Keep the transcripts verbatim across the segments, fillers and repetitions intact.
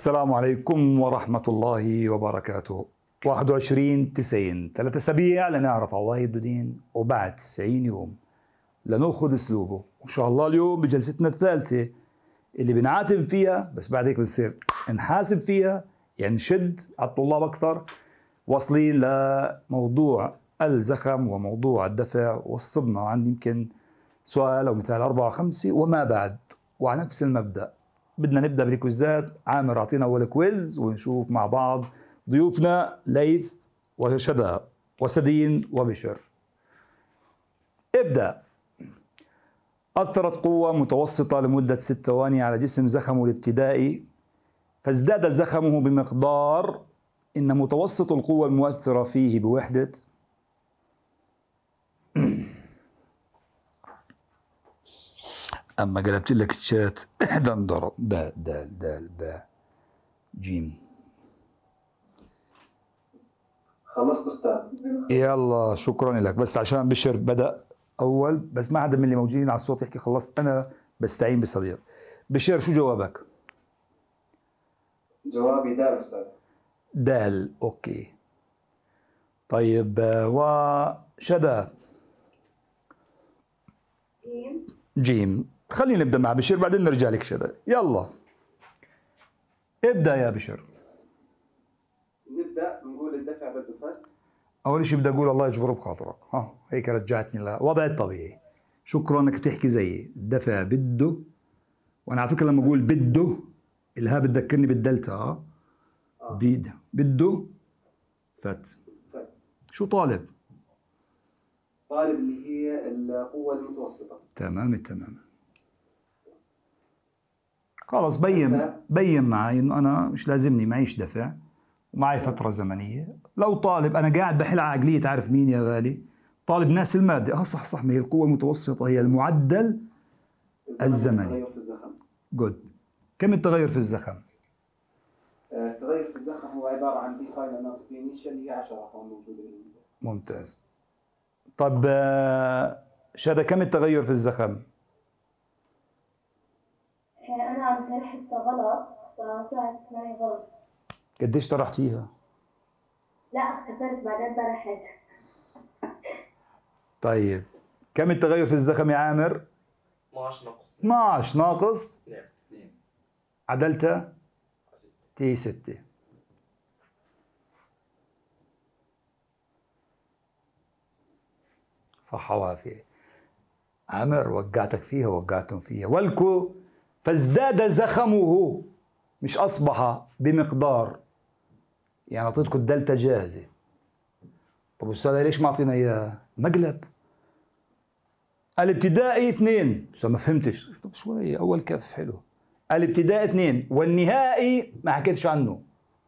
السلام عليكم ورحمة الله وبركاته. واحد وعشرين تسعين، ثلاث أسابيع لنعرف عوايد دين، وبعد تسعين يوم لنأخذ أسلوبه. وإن شاء الله اليوم بجلستنا الثالثة اللي بنعاتب فيها، بس بعد هيك بنصير نحاسب فيها، يعني نشد على الطلاب أكثر، واصلين لموضوع الزخم وموضوع الدفع. وصلنا عندي يمكن سؤال أو مثال أربعة وخمسة وما بعد، وعلى نفس المبدأ بدنا نبدأ بالكويزات. عامر أعطينا أول كويز ونشوف مع بعض ضيوفنا ليث وشدى وسدين وبشر. ابدأ. أثرت قوة متوسطة لمدة ست ثواني على جسم زخمه الابتدائي، فازداد زخمه بمقدار إن متوسط القوة المؤثرة فيه بوحدة أما قلبت لك الشات إحدى انضرب باء دال دال باء جيم. خلصت أستاذ. يلا شكرا لك. بس عشان بشر بدأ أول، بس ما حدا من اللي موجودين على الصوت يحكي خلصت، أنا بستعين بصديق. بشر شو جوابك؟ جوابي دال أستاذ. دال، أوكي. طيب وشدى؟ جيم. جيم. خلينا نبدأ مع بشر بعدين نرجع لك شدى. يلا ابدأ يا بشر. نبدأ نقول الدفع بده فرق. أول شيء بدي أقول الله يجبر بخاطرك، ها هيك رجعتني لوضعي الطبيعي. شكرا إنك بتحكي زيي. الدفع بده، وأنا على فكرة لما أقول بده الها بتذكرني بالدلتا. ها آه. بيد بده فت. فرق. شو طالب؟ طالب اللي هي القوة المتوسطة. تمام التمام. خلص بين بين معي إنه أنا مش لازمني معيش دفع ومعي فترة زمنية. لو طالب أنا قاعد بحل على عقلية، تعرف مين يا غالي؟ طالب ناس المادة. اه صح صح، ما هي القوة المتوسطة هي المعدل الزمني. التغير في الزخم. جود. كم التغير في الزخم؟ آه، التغير في الزخم هو عبارة عن دي فاينل ناقص بي انيشال، اللي هي عشرة هون موجودة. ممتاز. طب شادة كم التغير في الزخم؟ أنا شرحت غلط فطلعت معي غلط. قديش طرحتيها؟ لا اختصرت بعدين طرحت. طيب كم التغير في الزخم يا عامر؟ اثناشر ناقص اثناشر ناقص اثنين. عدلتها تي ستة. صحة وعافية. عامر وقعتك فيها وقعتم فيها. والكو فازداد زخمه، مش أصبح بمقدار. يعني أعطيتكم الدلتا جاهزة. طب أستاذ ليش ما أعطينا إياها؟ مقلب. الابتدائي اثنين، بس ما فهمتش. طب شوي أول كف حلو. الابتدائي اثنين والنهائي ما حكيتش عنه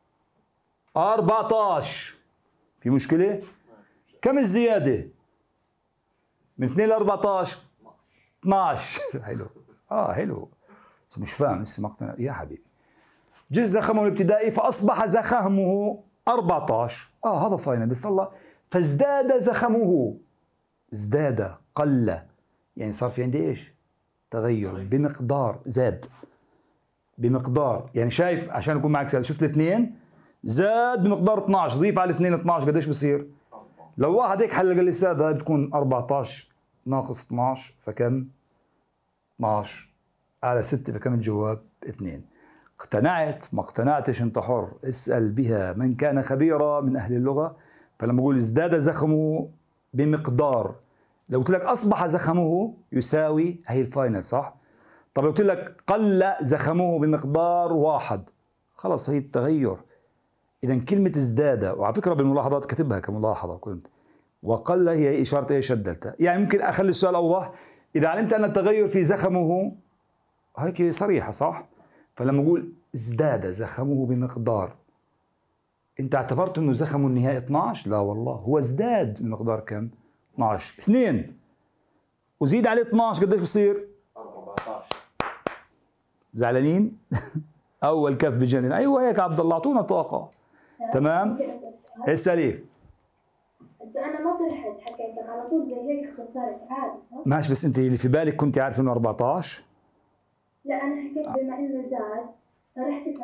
أربعة عشر. في مشكلة؟ كم الزيادة؟ من اثنين ل أربعة عشر اثناشر. حلو. اه حلو. بس مش فاهم لسه، ما اقتنع يا حبيبي. جزء زخمه الابتدائي فأصبح زخمه أربعة عشر. اه هذا فاينل. بس الله فازداد زخمه. ازداد قل، يعني صار في عندي ايش؟ تغير بمقدار. زاد بمقدار، يعني شايف عشان اكون معك سهل، شفت الاثنين زاد بمقدار اثناشر، ضيف على الاثنين اثناشر قديش بصير؟ لو واحد هيك حل قال لي ساد هاي بتكون أربعة عشر ناقص اثناشر فكم؟ اثناشر على ستة فكم الجواب؟ اثنين. اقتنعت ما اقتنعتش انت حر. اسأل بها من كان خبيرا من اهل اللغة. فلما اقول ازداد زخمه بمقدار، لو قلت لك اصبح زخمه يساوي، هي الفاينل صح؟ طب لو قلت لك قل زخمه بمقدار واحد، خلص هي التغير. اذا كلمة ازداد، وعلى فكرة بالملاحظات كتبها كملاحظة كنت، وقل هي اشارة ايش؟ الدلتا. يعني ممكن اخلي السؤال اوضح. اذا علمت ان التغير في زخمه هيك صريحة صح؟ فلما اقول ازداد زخمه بمقدار، انت اعتبرت انه زخمه النهائي اثناشر؟ لا والله، هو ازداد بمقدار كم؟ اثناشر. اثنين وزيد عليه اثناشر قديش بصير؟ أربعة عشر. زعلانين؟ اول كف بجنن. ايوه هيك عبد الله، اعطونا طاقة. تمام؟ اسألي. أنا ما طرحت، حكيتك على طول زي هيك اختصرت عادي. ماشي، بس انت اللي في بالك كنت عارف انه أربعة عشر؟ لا أنا حكيت بما إنه زاد طرحت بعقل.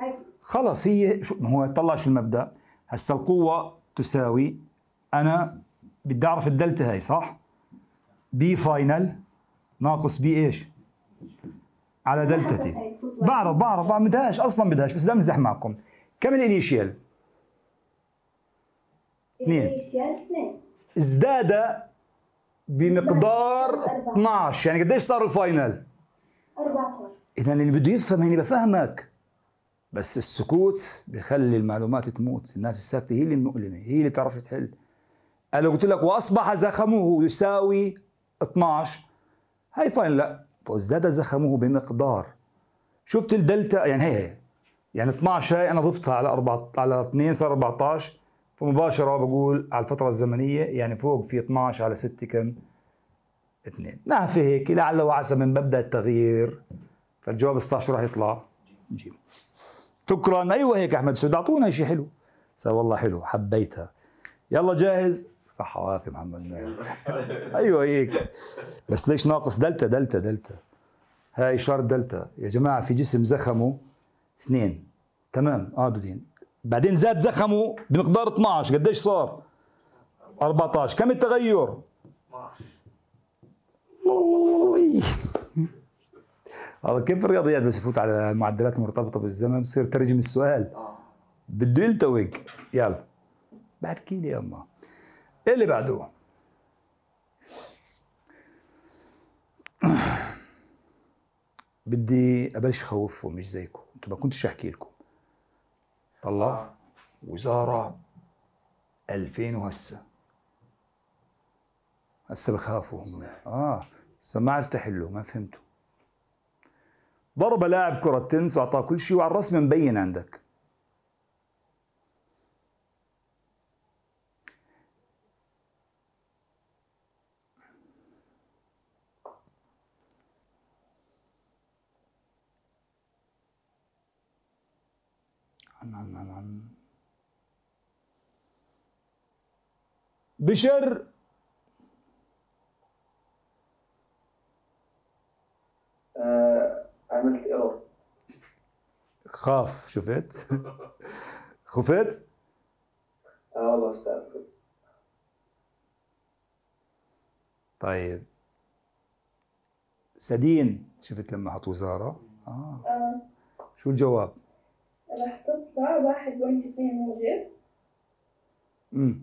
خلص هي شو ما هو طلع شو المبدأ. هسا القوة تساوي، أنا بدي أعرف الدلتا هاي صح؟ بي فاينل ناقص بي إيش؟ على دلتا تي. بعرف بعرف بعرف بدهاش أصلا بدهاش، بس بدي أمزح معكم. كم الإنيشيال؟ اثنين. ازداد بمقدار اثنعش، يعني قديش صار الفاينل؟ أربعة عشر. إذا اللي بده يفهم هيني بفهمك، بس السكوت بخلي المعلومات تموت. الناس الساكتة هي اللي المؤلمة، هي اللي بتعرف تحل. أنا لو قلت لك وأصبح زخمه يساوي اثنعش، هاي فاين. لا، وازداد زخمه بمقدار. شفت الدلتا؟ يعني هي, هي. يعني اثنعش هاي أنا ضفتها على أربعة على اثنين صار أربعة عشر، فمباشرة بقول على الفترة الزمنية يعني فوق في اثنعش على ستة كم؟ اثنين. نافة هيك لعل وعسى من مبدأ التغيير، فالجواب الصح شو راح يطلع؟ جيم. شكرا. ايوه هيك احمد سعود، اعطونا شيء حلو. والله حلو، حبيتها. يلا جاهز؟ صح وافي محمد ماهر. ايوه هيك. بس ليش ناقص دلتا؟ دلتا دلتا هاي اشاره دلتا يا جماعه. في جسم زخمه اثنين، تمام اه دودين، بعدين زاد زخمه بمقدار اثنعش، قديش صار؟ أربعة عشر. كم التغير؟ هذا كيف الرياضيات بس يفوت على المعدلات المرتبطه بالزمن بصير ترجم السؤال. بده يلتوق. يلا بحكي لي يا اما. ايه اللي بعده؟ بدي ابلش اخوفكم مش زيكم، انتم ما كنتش احكي لكم. طلع وزاره ألفين وهسه هسه بخافوا هم. اه هسه ما عرفت احله، ما فهمتوا. ضرب لاعب كرة تنس واعطاه كل شيء وعلى الرسم مبين عندك. عن عن عن عن بشر آه عملت ايرور. خاف. شفت؟ خفت؟ اه والله استاذ. طيب سدين، شفت لما حط وزارة؟ اه آه. شو الجواب؟ راح تطلع واحد بوينت اثنين موجب. امم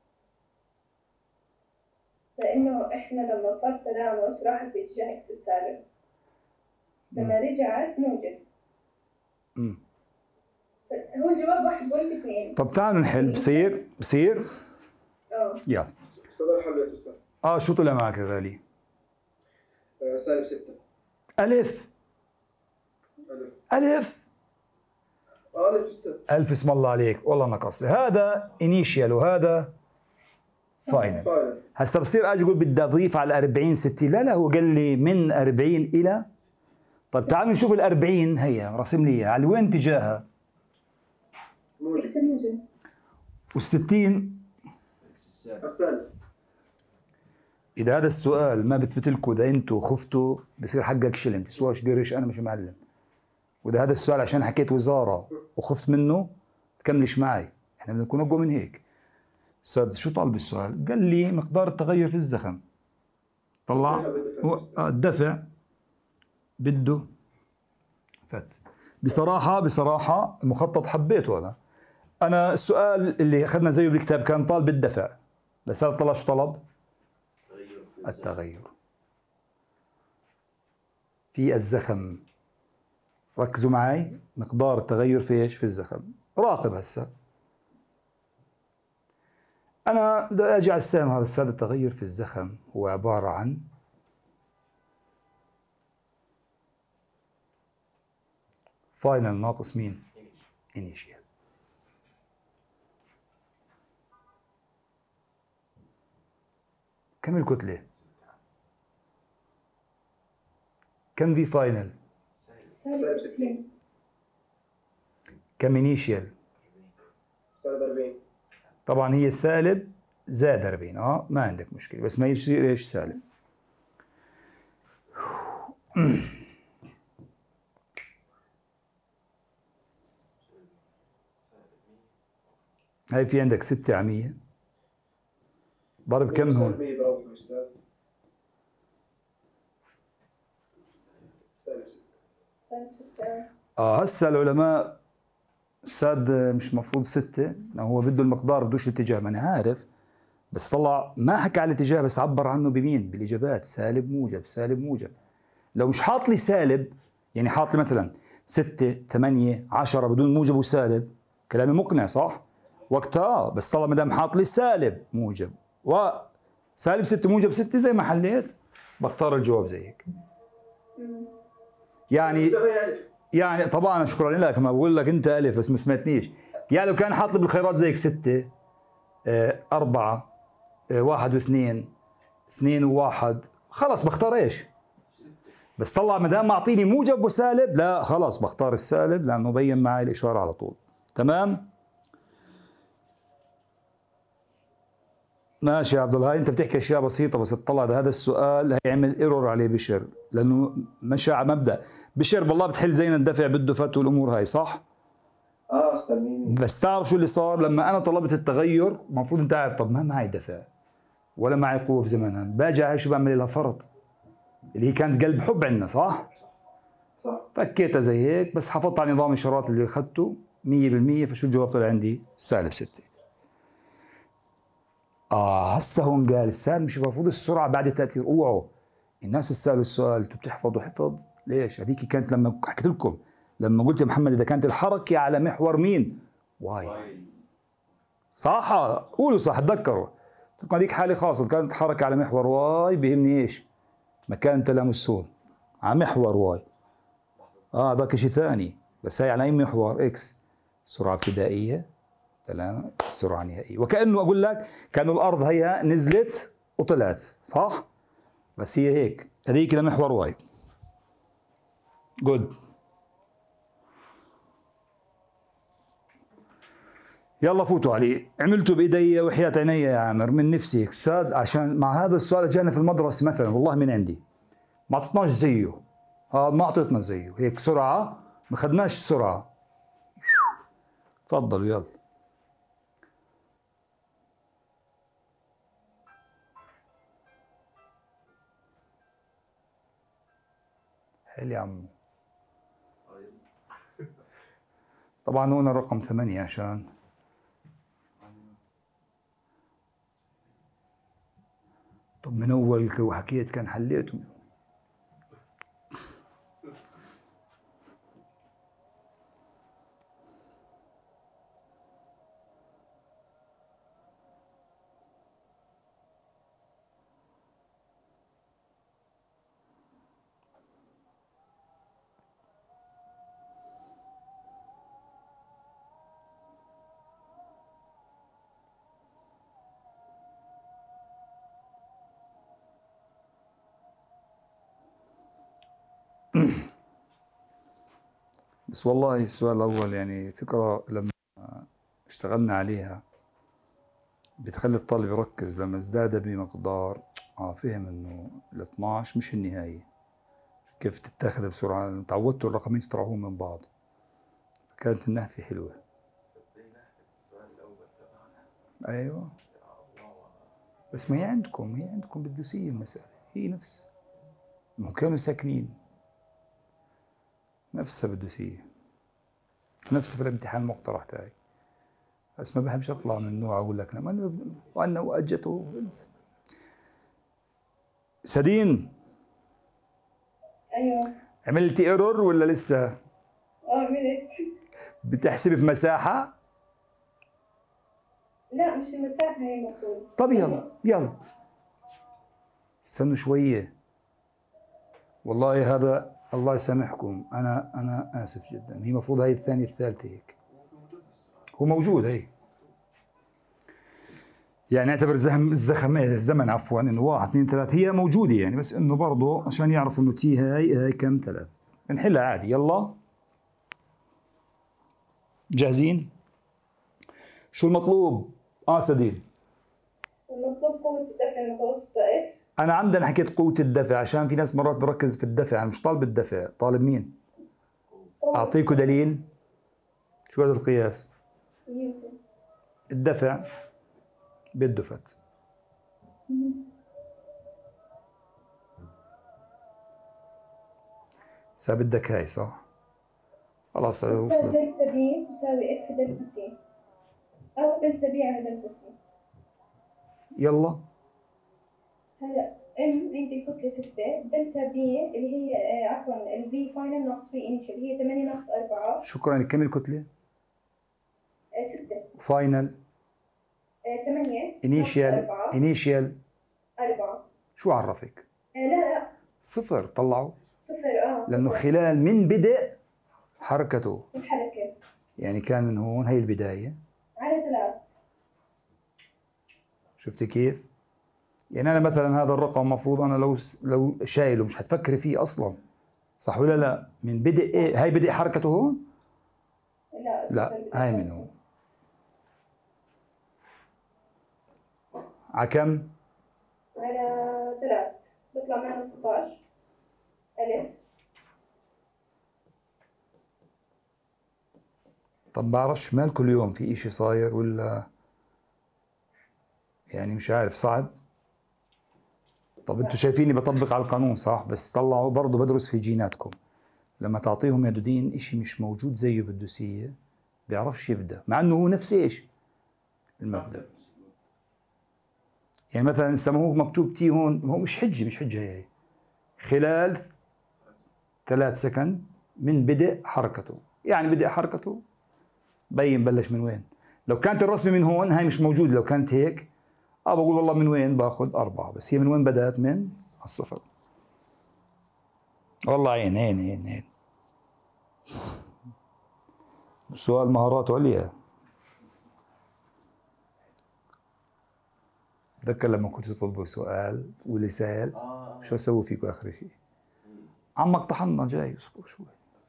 لأنه إحنا لما صار تلامس راحت باتجاه إكس السالب، لما رجعت موجب. امم هو الجواب واحد بوينت اثنين. طب تعالوا نحل. بصير بصير اه يلا. استاذ حليت استاذ. اه شو طلع معك يا غالي؟ آه، سالب ستة. ألف ألف. ألف ألف استاذ. ألف اسم الله عليك، والله نقص لي. هذا انيشيال وهذا فاينل. فاينل. هسا بصير اجي اقول بدي اضيف على أربعين ستين. لا لا، هو قال لي من أربعين الى. طيب تعالوا نشوف ال أربعين هي رسم لي اياها، على وين اتجاهها؟ إكس الموجب. والستين السالب. اذا هذا السؤال ما بثبت لكم، اذا انتم خفتوا بصير حقك شلم، تسواش قرش، انا مش معلم. واذا هذا السؤال عشان حكيت وزاره وخفت منه تكملش معي، احنا بدنا نكون اقوى من هيك. استاذ شو طالب السؤال؟ قال لي مقدار التغير في الزخم. طلع الدفع بده فت. بصراحه بصراحه المخطط حبيته انا. انا السؤال اللي اخذنا زيه بالكتاب كان طالب الدفع، بس هذا طلع شو طلب؟ التغير في الزخم. ركزوا معي، مقدار التغير في ايش؟ في الزخم. راقب هسه. انا بدي اجي على السهم هذا. السادة التغير في الزخم هو عبارة عن فاينل ناقص مين؟ انيشيال. كم الكتلة؟ كم في فاينل؟ سالب ستين. كم انيشيال؟ سالب أربعين. طبعا هي سالب زائد أربعين. اه ما عندك مشكلة، بس ما يصير ايش؟ سالب. هاي في عندك ستة على مية ضرب كم هون؟ سلبية بروح أستاذ. سالب ستة. سالب ستة. اه هسه العلماء ساد مش مفروض ستة، هو بده المقدار بدوش الاتجاه، ما انا عارف، بس طلع ما حكى على الاتجاه بس عبر عنه بمين؟ بالاجابات، سالب موجب سالب موجب. لو مش حاط لي سالب، يعني حاط لي مثلا ستة ثمانية عشرة بدون موجب وسالب، كلامي مقنع صح؟ وقتها اه، بس طلع ما دام حاط لي سالب موجب وسالب ستة موجب ستة زي ما حليت بختار الجواب زي هيك. يعني أستاذ هي ألف. يعني طبعا شكرا لك، ما بقول لك انت الف بس ما سمعتنيش. يعني لو كان حاط لي بالخيارات زيك ستة آه، أربعة آه، واحد واثنين اثنين وواحد خلص بختار ايش؟ بس طلع ما دام معطيني موجب وسالب لا خلاص بختار السالب لانه بين معي الاشاره على طول. تمام؟ ماشي يا عبد الله، انت بتحكي اشياء بسيطه بس اطلع هذا السؤال هيعمل ايرور عليه بشر، لانه مشى على مبدا بشر بالله بتحل زين الدفع بده فت والامور هاي صح؟ اه استاذ مين؟ بس تعرف شو اللي صار لما انا طلبت التغير؟ المفروض انت عارف طب ما معي دفع ولا معي قوه في زمنها، باجي على شو بعمل لها فرط اللي هي كانت قلب حب عندنا صح؟ صح. فكيتها زي هيك بس حافظت على نظام الاشارات اللي اخذته مية بالمية، فشو الجواب طلع عندي؟ سالب ستة. اه هسه هون قال السالب مش المفروض السرعه بعد التاثير، اوعوا الناس تسالوا السؤال انتوا بتحفظوا حفظ ليش؟ هذيك كانت لما حكيت لكم لما قلت يا محمد اذا كانت الحركه على محور مين؟ واي. صح؟ قولوا صح تذكروا. قلت لكم هذيك حاله خاصه كانت الحركه على محور واي بيهمني ايش؟ مكان تلامس هون على محور واي. اه ذاك شيء ثاني، بس هي على اي محور؟ اكس. سرعه ابتدائيه تمام سرعه نهائيه، وكانه اقول لك كانه الارض هي نزلت وطلعت صح؟ بس هي هيك هذيك لمحور واي. جود. يلا فوتوا علي، عملتوا بايدي وحياة عيني يا عامر من نفسي هيك ساد، عشان مع هذا السؤال جانا في المدرسه مثلا والله من عندي ما اعطيتناش زيه، هذا ما اعطيتنا زيه هيك سرعه ما اخذناش سرعه. تفضلوا يلا. حلو يا عمو. طبعا هون الرقم ثمانية عشان طب من اول لو حكيت كان حليته. بس والله السؤال الأول يعني فكرة لما اشتغلنا عليها بتخلي الطالب يركز، لما ازداد بمقدار اه فهم انه ال اثناعش مش النهاية، كيف تتاخذ بسرعة، تعودتوا الرقمين تطرحوهم من بعض، كانت النهفة حلوة. ايوه بس ما هي عندكم هي عندكم بالدوسية المسألة هي نفس ما كانوا ساكنين نفسها بالدوسية نفسها في الامتحان المقترح تاعي، بس ما بحبش اطلع من النوع اقول لك لما وانا واجته انسى. سدين ايوه. عملتي ايرور ولا لسه؟ اه عملت. بتحسبي في مساحة؟ لا مش المسافة هي المفروض. طب يلا يلا استنوا شوية والله هذا الله يسامحكم انا انا اسف جدا، هي المفروض هاي الثانية الثالثة هيك هو موجود هي يعني اعتبر الزخم الزخم الزمن عفوا انه واحد اثنين ثلاث هي موجودة يعني، بس انه برضه عشان يعرفوا انه تي هاي هاي كم ثلاث بنحلها عادي. يلا جاهزين؟ شو المطلوب؟ اه سديد المطلوب قوة الدفع المتوسطة اف. انا عمدا حكيت قوة الدفع عشان في ناس مرات بركز في الدفع، انا مش طالب الدفع، طالب مين؟ اعطيكم دليل. شو هذا القياس؟ نيوتن. الدفع بالدفت. سا بدك هاي صح؟ خلاص وصلت. دلتا بي تساوي اف دلتا تي او دلتا بي على دلتا تي. يلا هلا ام عندي كتلة ستة، دلتا بي اللي هي آه عفوا البي فاينل ناقص في انيشال هي ثمانية ناقص أربعة. شكرا. كم الكتلة؟ آه ستة. فاينل آه ثمانية. انيشيال انيشيال أربعة. شو عرفك؟ آه لا لا صفر. طلعوا صفر. اه لأنه صفر. خلال من بدء حركته، الحركة يعني كان من هون هي البداية على ثلاث. شفتي كيف؟ يعني أنا مثلا هذا الرقم مفروض أنا لو لو شايله مش هتفكري فيه أصلا، صح ولا لا؟ من بدء إيه؟ هاي بدء حركته هون؟ لا لا هاي من هون. على كم؟ على ثلاث بيطلع معنا ستة عشر ألف. طب بعرفش مال كل يوم في إشي صاير ولا يعني مش عارف صعب. طب انتوا شايفيني بطبق على القانون صح، بس طلعوا برضه بدرس في جيناتكم. لما تعطيهم يا دودين إشي مش موجود زيه بالدوسية بيعرفش يبدأ، مع انه هو نفس ايش المبدأ. يعني مثلا لما هو مكتوب تي هون، هو مش حجة مش حجة هي خلال ثلاث سكند من بدء حركته، يعني بدء حركته بين بلش من وين. لو كانت الرسمة من هون هاي مش موجودة، لو كانت هيك اه بقول والله من وين باخذ أربعة، بس هي من وين بدأت؟ من الصفر. والله عين عين عين عين. سؤال مهارات عليا. تذكر لما كنت تطلبوا سؤال واللي سأل آه. شو اسوي فيكم اخر شيء؟ عمك طحنا جاي اصبر شوي.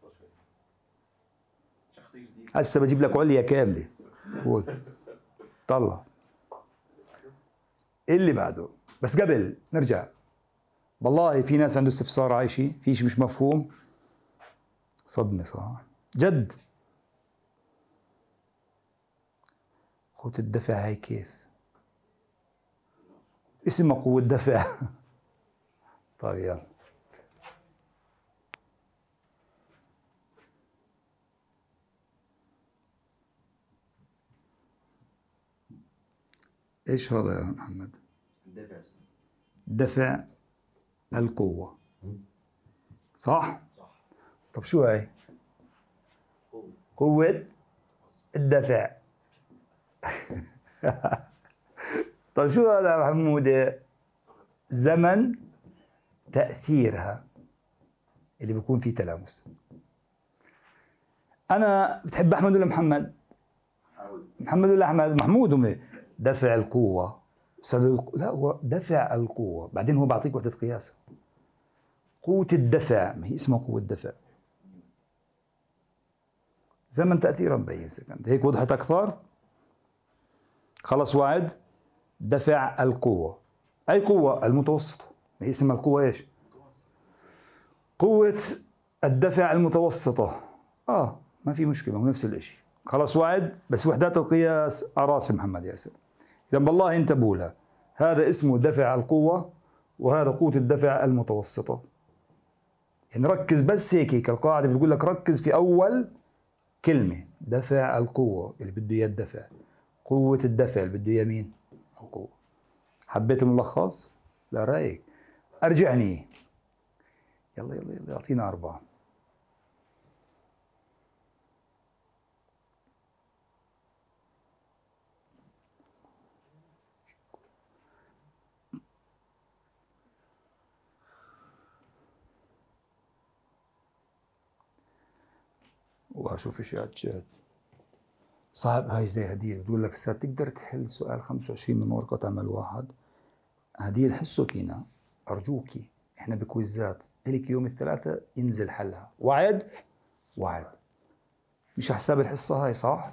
شخصية جديدة. هسه بجيب لك عليا كاملة. قول. طلع. اللي بعده. بس قبل نرجع، والله في ناس عنده استفسار عايشي في شيء مش مفهوم. صدمة صح؟ جد. قوة الدفع هاي كيف؟ اسمها قوة دفع. طيب يلا. ايش هذا يا محمد؟ الدفع. دفع القوة صح؟ صح. طب شو هاي؟ قوة. قوة الدفع. طب شو هذا يا محمود؟ زمن تأثيرها اللي بيكون فيه تلامس. أنا بتحب أحمد ولا محمد؟ حاول. محمد ولا أحمد؟ محمود. هم دفع القوة الق... لا هو دفع القوة، بعدين هو بعطيك وحدة قياس. قوة الدفع ما هي اسمها قوة دفع. زمن تأثيرها مبين سكند، هيك وضحت أكثر؟ خلص وعد. دفع القوة أي قوة؟ المتوسطة. ما هي اسمها القوة إيش؟ قوة الدفع المتوسطة. آه ما في مشكلة، هو نفس الإشي. خلص وعد، بس وحدات القياس أراس محمد ياسر. إذا بالله انتبهوا لها، هذا اسمه دفع القوة وهذا قوة الدفع المتوسطة. يعني ركز بس هيك هيك القاعدة بتقول لك ركز في أول كلمة. دفع القوة اللي بده إياه الدفع، قوة الدفع اللي بده إياه مين؟ القوة. حبيت الملخص؟ لا رايق. أرجعني. يلا يلا يلا أعطينا أربعة. وأشوف إشياء جد صعب. هاي زي هدية بتقول لك سا تقدر تحل سؤال خمسة وعشرين من ورقة عمل واحد. هدية الحسوا فينا أرجوكي، إحنا بكويزات إلك يوم الثلاثاء ينزل حلها. وعد وعد. مش حساب الحصة هاي صح؟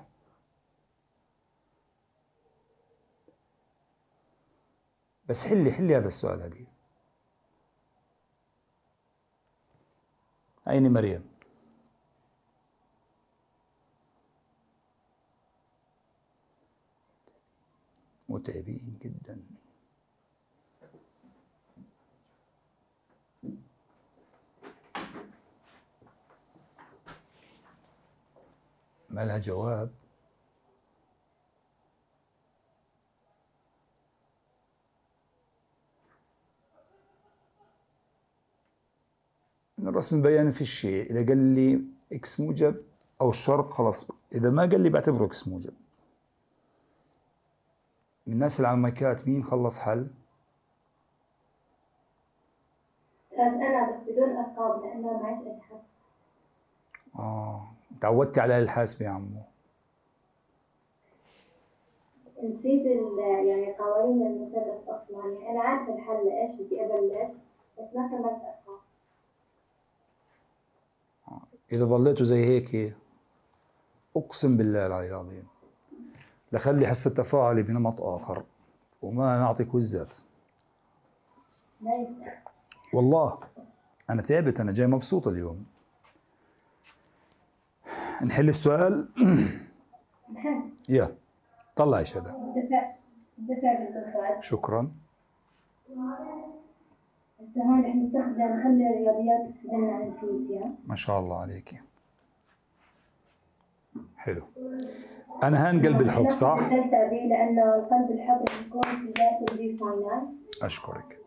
بس حلي حلي هذا السؤال. هدية عيني مريم. متعبين جدا. ما لها جواب. الرسم البياني في الشيء، إذا قال لي إكس موجب أو الشرق خلاص، إذا ما قال لي بعتبره إكس موجب. من الناس اللي على المايكات مين خلص حل؟ أنا بس بدون أرقام لأنه ما عندي أحد. آه تعودتي على الحاسبة يا عمو. نسيت يعني قوانين المثلث أصلا، يعني أنا عارفة الحل إيش بدي أبلش بس ما كملت أرقام. إذا ضليتوا زي هيك أقسم بالله العلي العظيم لخلي حس التفاعلي بنمط آخر وما نعطي كويزات. والله أنا تعبت، أنا جاي مبسوط اليوم. نحل السؤال. يا طلع ايش هذا. الدفع الدفع بالدفع. شكرا. هسه هون رح نستخدم نخلي الرياضيات تسألنا عن الفيزياء. ما شاء الله عليكي. حلو. أنا هان قلب الحب صح؟ ثالثة بي لأنه قلب الحب رح يكون في ذات البي فاينل. أشكرك.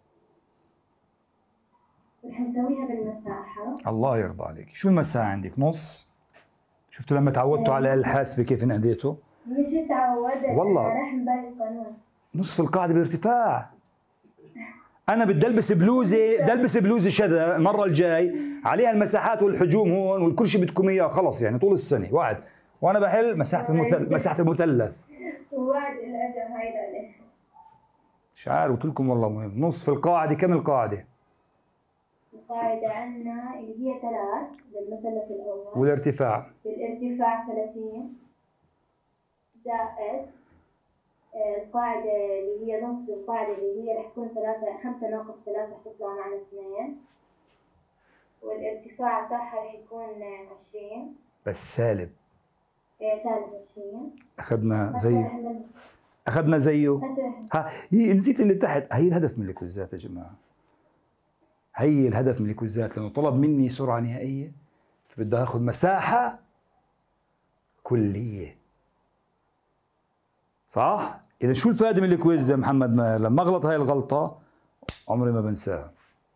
رح نسويها بالمساحة. الله يرضى عليك. شو المساحة عندك؟ نص؟ شفتوا لما تعودتوا على الحاسبة كيف انهديتوا؟ مش تعودت. والله رح نبالي القانون. نصف القاعدة بالارتفاع. أنا بدي ألبس بلوزة، بدي ألبس بلوزة شذا المرة الجاي عليها المساحات والحجوم هون والكل شيء بدكم إياه خلص يعني طول السنة وعد. وأنا بحل مساحة المثلث مساحة المثلث. وعد الأجر هاي عليه. مش عارف قلت لكم والله مهم. نصف القاعدة كم القاعدة؟ القاعدة عندنا اللي هي ثلاث للمثلث الأول. والارتفاع؟ بالارتفاع ثلاثين زائد القاعدة اللي هي نصف القاعدة اللي هي رح تكون ثلاثة خمسة ناقص ثلاثة رح تطلع معنا اثنين، والارتفاع تاعها رح يكون عشرين. بس سالب. ايه سالب عشرين. أخذنا زيه. أخذنا زيه. ها هي نسيت اللي تحت، هي الهدف من الكويزات يا جماعة. هي الهدف من الكويزات لأنه طلب مني سرعة نهائية فبدي آخذ مساحة كلية. صح؟ إذا شو الفائدة من الكويز يا محمد؟ ما لما أغلط هاي الغلطة عمري ما بنساها.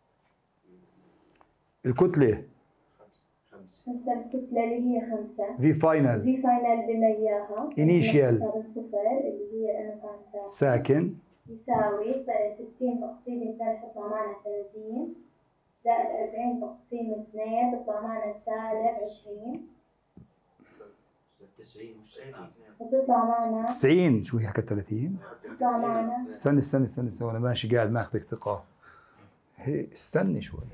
الكتلة خمسة. الكتلة اللي هي خمسة. في فاينل. في فاينل بدنا إياها. إنيشيال. صفر اللي هي أنا كان ساكن. يساوي ستين تقسيم اثنين تطلع معنا ثلاثين زائد أربعين تقسيم اثنين تطلع معنا سالب عشرين. تسعين مش ثلاثين. وتطلع معنا تسعين. شو هي حكت ثلاثين؟ تطلع معنا استني استني استني استني وانا ماشي قاعد ماخذك ثقة. هي استني شوي.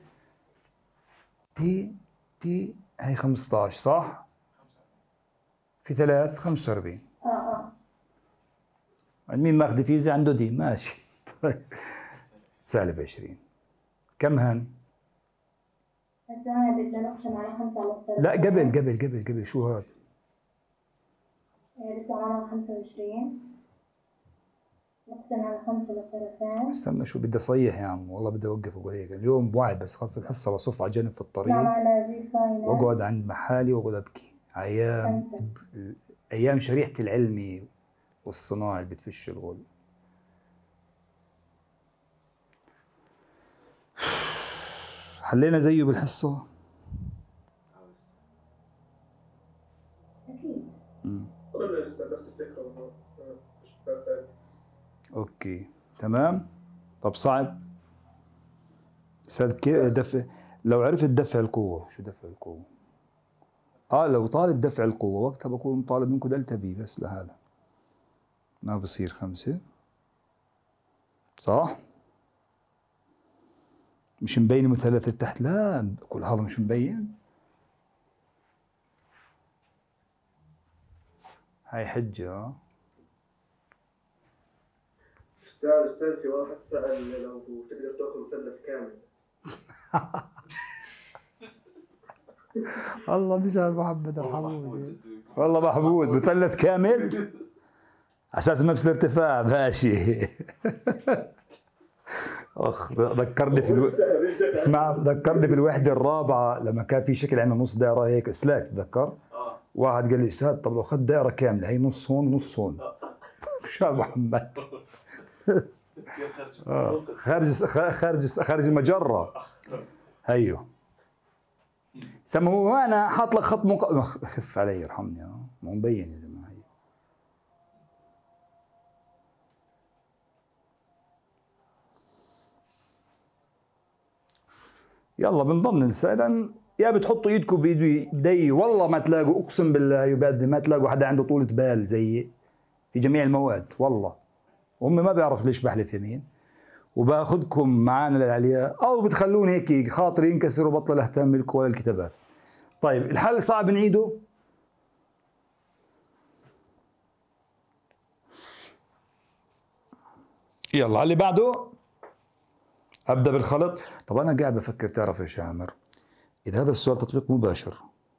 تي تي هي خمسة عشر صح؟ في ثلاث خمسة وأربعين. اه اه عند مين ماخذ فيزا عنده دي ماشي. طيب سالب عشرين. كم هن؟ هسه هون بدنا نقسم على خمسة على الثلاثة. لا قبل قبل قبل قبل شو هاد؟ بيطلع معنا خمسة وعشرين. نقسم على خمسة للطرفين. استنى شو بدي اصيح يا عم والله بدي اوقف واقول هيك اليوم بوعد بس خلص الحصه بصف على جنب في الطريق واقعد عند محالي واقعد ابكي. ايام ايام شريحه العلمي والصناعي اللي بتفش الغل. حلينا زيه بالحصه؟ اكيد. امم نفس الفكرة. اوكي تمام. طب صعب استاذ كيف دفع؟ لو عرفت دفع القوه. شو دفع القوه؟ اه لو طالب دفع القوه وقتها بكون طالب منكم دلتا بي بس لهذا ما بصير خمسة صح؟ مش مبين المثلث اللي تحت؟ لا كل هذا مش مبين. هاي حجة. اه استاذ استاذ في واحد سأل لو تقدر تاخذ مثلث كامل. الله مش محمد ارحموني والله محمود مثلث كامل. اساس نفس الارتفاع ماشي. اخ ذكرني في الو... اسمع ذكرني في الوحده الرابعه لما كان في شكل عندنا نص دائره هيك اسلاك، تتذكر؟ اه واحد قال لي استاذ طب لو اخذت دائره كامله هي نص هون ونص هون. شو محمد؟ كيف خرج آه. الصندوق؟ خارج خارج خارج المجره. هيو سمى هو انا حاط لك خط مق... خف علي يرحمني. اه مو مبين يا جماعه. يلا بنضل ننسى. اذا يا بتحطوا ايدكم بايدي والله ما تلاقوا، اقسم بالله يبادي ما تلاقوا حدا عنده طولة بال زيي في جميع المواد والله. امي ما بيعرف ليش بحلف يمين. وباخذكم معانا للعلياء او بتخلوني هيك خاطري ينكسر وبطل اهتم لكم ولا الكتابات. طيب الحل صعب نعيده. يلا اللي بعده ابدا بالخلط. طب انا قاعد بفكر تعرف ايش يا عامر، اذا هذا السؤال تطبيق مباشر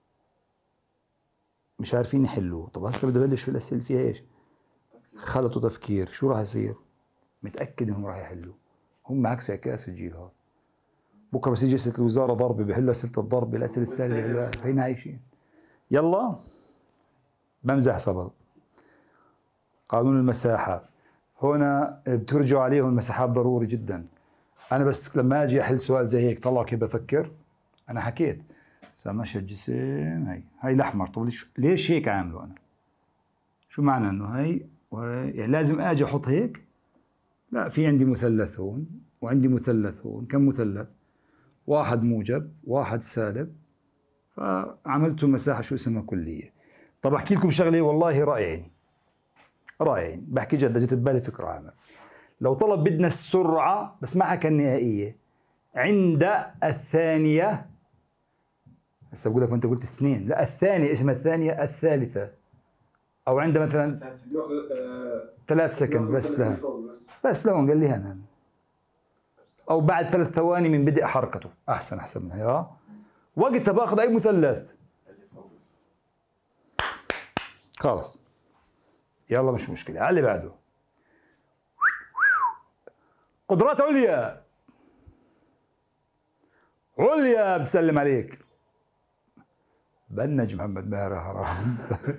مش عارفين يحلوه، طب هسه بدي ابلش في الاسئله فيها ايش؟ خلط وتفكير. شو راح يصير؟ متاكد انهم راح يحلوه. هم عكس عكاس الجيل هذا. بكره بس يجي اسئله الوزاره ضربه بيحلوا اسئله الضرب، الاسئله السهله بيحلوها. فين عايشين؟ يلا بمزح صبر. قانون المساحه هنا بترجعوا عليه، المساحات ضروري جدا. انا بس لما اجي احل سؤال زي هيك طلعوا كيف بفكر. انا حكيت سمشى الجسم هي هي الاحمر. طب ليش ليش هيك عامله انا؟ شو معنى انه هي وهي يعني لازم اجي احط هيك؟ لا، في عندي مثلث هون وعندي مثلث هون. كم مثلث؟ واحد موجب واحد سالب، فعملته مساحه شو اسمها كليه. طب احكي لكم شغله والله رائعين رائعين بحكي جد، جت ببالي فكره عامه. لو طلب بدنا السرعه بس ما حكى النهائيه عند الثانيه، هسه بقول لك ما انت قلت اثنين، لا الثانيه اسمها الثانيه الثالثه، او عند مثلا ثلاث سكند بس لها بس لهون قال لي انا، او بعد ثلاث ثواني من بدء حركته. احسن احسن منها. اه وقتها باخذ اي مثلث خلص. يلا مش مشكله. على اللي بعده. قدرات عليا عليا بتسلم عليك. بنج محمد ماهر حرام.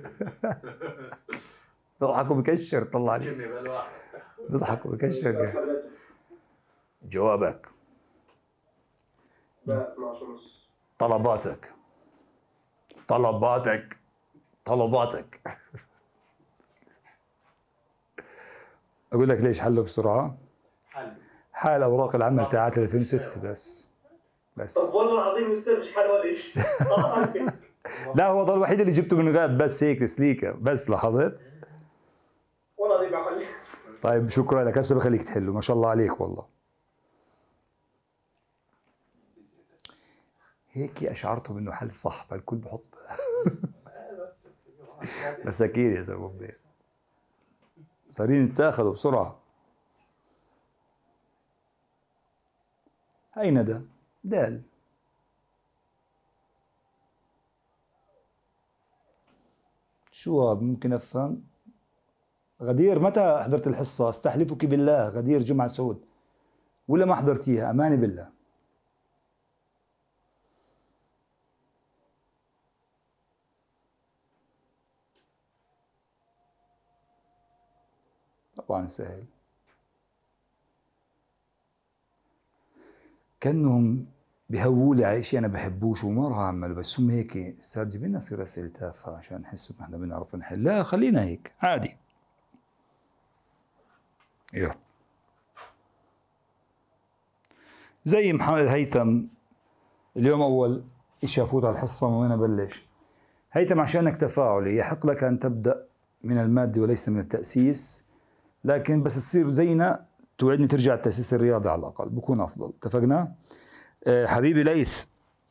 بيضحك وبكشر طلع عليك. بيضحك وبكشر. جوابك طلباتك طلباتك طلباتك. اقول لك ليش حله بسرعه؟ حل حال اوراق العمل تاعت ألفين وستة بس بس. طب والله العظيم مستر مش حل ولا شيء. لا هو ده الوحيد اللي جبته من غاد بس هيك سليكه بس. لاحظت؟ والله العظيم بحل. طيب شكرا لك. هسه بخليك تحله. ما شاء الله عليك والله. هيك اشعرتهم انه حل صح فالكل بحط. بس اكيد يا زلمه صارين يتاخذوا بسرعه. هاي ندى دال. شو هذا؟ ممكن افهم. غدير متى حضرت الحصه؟ استحلفك بالله غدير جمعه سعود ولا ما حضرتيها؟ اماني بالله. طبعا سهل. كانهم بهووا لي على شيء انا بحبوش وما راح اعمله، بس هم هيك استاذ جيب لنا صير اسئله تافهه عشان نحس ان احنا بنعرف نحل. لا خلينا هيك عادي. يلا زي محمد الهيثم اليوم اول شيء افوت على الحصه من وين ابلش. هيثم عشانك تفاعلي يحق لك ان تبدا من الماده وليس من التاسيس، لكن بس تصير زينا توعدني ترجع التاسيس الرياضي على الاقل بكون افضل. اتفقنا؟ أه حبيبي ليث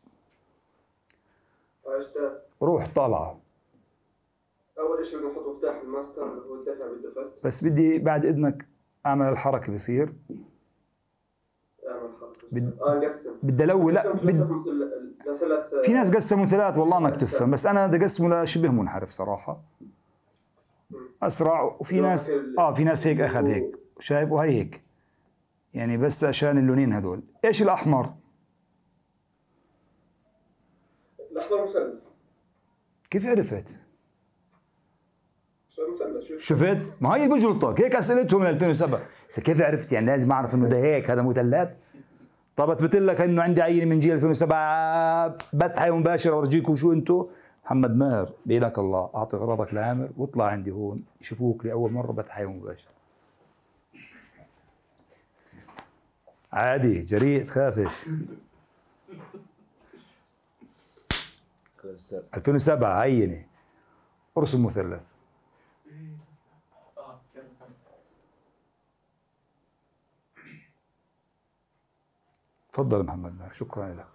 روح طالعه. اول شيء بدنا نحط مفتاح الماستر اللي هو الدفع بالدفت. بس بدي بعد اذنك اعمل الحركه بصير. اعمل حركه. بد... اه نقسم. بدي الون. لا بد... ثلاث في ناس قسموا ثلاث والله انك تفهم، بس انا بدي اقسمه لشبه منحرف صراحه. اسرع، وفي ناس اه في ناس هيك اخذ هيك، شايف؟ وهي هيك يعني، بس عشان اللونين هدول. ايش الاحمر؟ الاحمر مثلث. كيف عرفت؟ عشان مثلث. شوف شفت؟ ما هي بجلطك هيك اسئلتهم من ألفين وسبعة. بس كيف عرفت؟ يعني لازم اعرف انه ده هيك هذا مثلث. طب اثبت لك انه عندي عينه من جيل ألفين وسبعة بث حي مباشر اورجيكم شو انتو. محمد ماهر بيدك الله، اعطي اغراضك لعامر واطلع عندي هون يشوفوك لاول مره بث حي مباشر. عادي، جريء، تخافش. ألفين وسبعة عينه، ارسم مثلث. اه كمل كمل. تفضل محمد ماهر، شكرا لك.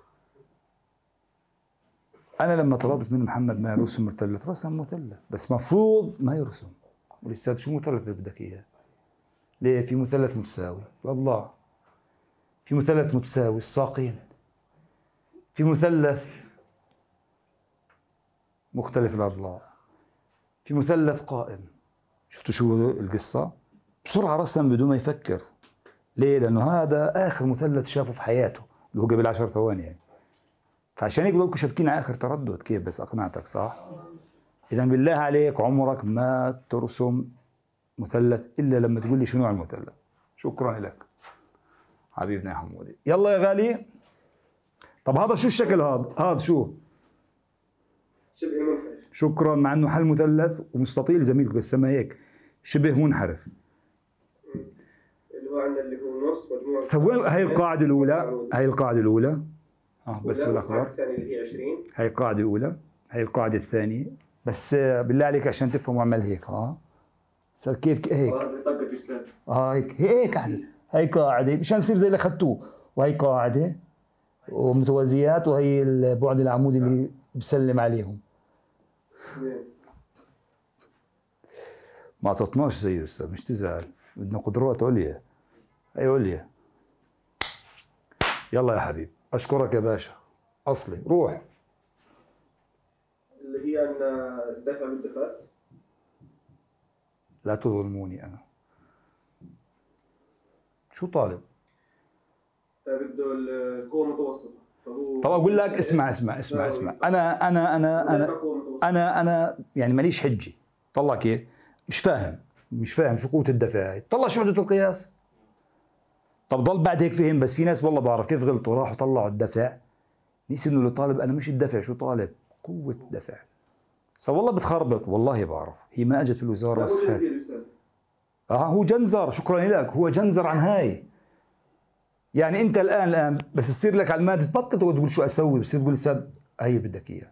انا لما طلبت من محمد ماهر يرسم مثلث رسم مثلث، بس مفروض ما يرسم. ولسه شو مثلث اللي بدك اياه؟ ليه؟ في مثلث متساوي، والله في مثلث متساوي الساقين، في مثلث مختلف الاضلاع، في مثلث قائم. شفتوا شو القصه؟ بسرعه رسم بدون ما يفكر. ليه؟ لانه هذا اخر مثلث شافه في حياته اللي هو قبل عشر ثواني يعني. فعشان هيك بضلكم شابكين على اخر تردد. كيف بس اقنعتك صح؟ اذا بالله عليك عمرك ما ترسم مثلث الا لما تقول لي شو نوع المثلث. شكرا لك حبيبنا يا حمودي. يلا يا غالي. طب هذا شو الشكل هذا؟ هذا شو؟ شبه منحرف. شكرا. مع انه حل مثلث ومستطيل زميلكم بس سمى هيك شبه منحرف. اللي هو عندنا اللي هو نص مجموعة. سوي هاي القاعدة الأولى، هاي القاعدة الأولى اه بس بالأخضر. الثانية اللي هي عشرين. هاي القاعدة الأولى، هاي القاعدة الثانية. بس بالله عليك عشان تفهموا اعمل هيك. ها صار كيف هيك؟ طقت اسلام. اه هيك هيك هاي هاي قاعدة مشان يصير زي اللي اخذتوه، وهي قاعدة ومتوازيات، وهي البعد العمودي اللي بسلم عليهم. ما اعطتناش زيه استاذ، مش تزعل، بدنا قدرات عليا. اي عليا. يلا يا حبيب، اشكرك يا باشا. اصلي روح. اللي هي عندنا الدفع بالدفات. لا تظلموني انا. شو طالب؟ بده القوة المتوسطة فهو. طب اقول لك اسمع اسمع اسمع اسمع انا انا انا انا انا انا يعني ماليش حجه. طلع كيف؟ مش فاهم مش فاهم شو قوه الدفع هاي. طلع شو وحده القياس. طب ضل بعد هيك فهم. بس في ناس والله بعرف كيف غلطوا، راحوا طلعوا الدفع، نسي انه لطالب انا مش الدفع، شو طالب؟ قوه الدفع. صار والله بتخربط. والله بعرف، هي ما اجت في الوزاره بس هاي. اه هو جنزر. شكرا لك، هو جنزر عن هاي. يعني انت الان الان بس تصير لك على الماده تبطل تقول شو اسوي، بصير تقول استاذ هي بدك اياه.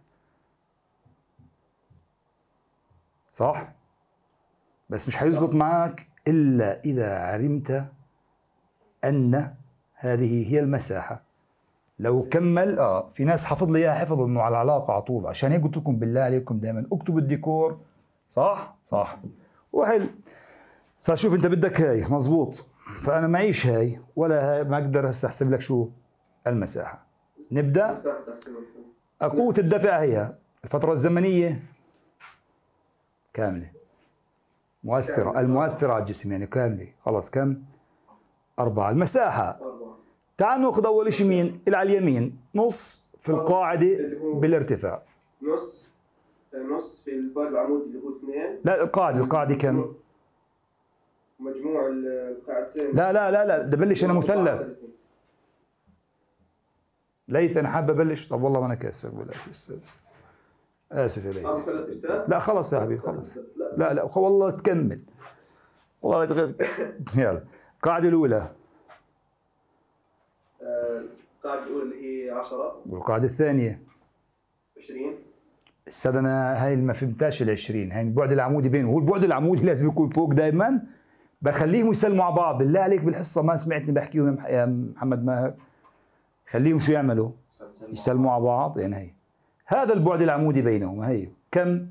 صح؟ بس مش حيزبط معك الا اذا علمت ان هذه هي المساحه. لو كمل اه في ناس حفظ لي اياها حفظ انه على العلاقه على طول. عشان هيك قلت لكم بالله عليكم دائما اكتبوا الديكور. صح؟ صح. وحل. صار شوف انت بدك هاي مزبوط، فانا معيش هاي ولا هاي، ما اقدر هسه احسب لك شو المساحه. نبدا. قوه الدفع هي الفتره الزمنيه كامله مؤثره، المؤثره على الجسم يعني كامله. خلاص كم؟ أربعة. المساحه تعال ناخذ اول شيء مين؟ اللي على اليمين نص في القاعده بالارتفاع. نص نص في البعد العمودي اللي هو اثنين. لا القاعده القاعده كم؟ مجموع القاعدتين. لا لا لا لا ده بلش انا مثلث. ليث انا حابب ابلش. طب والله ما انا كاسفك بلاش استاذ. اسف يا ليث. لا خلص يا حبيبي خلص. لا لا والله تكمل. والله لا يلا. القاعده الاولى. القاعده الاولى اللي هي عشرة. والقاعده الثانيه عشرين. استاذ انا هاي ما فهمتهاش ال عشرين. هاي البعد العمودي بينه، هو البعد العمودي لازم يكون فوق دائما. بخليهم يسلموا مع بعض. بالله عليك بالحصه ما سمعتني بحكيهم يا محمد ماهر. خليهم شو يعملوا؟ يسلموا على بعض. يعني هي هذا البعد العمودي بينهم. هي كم؟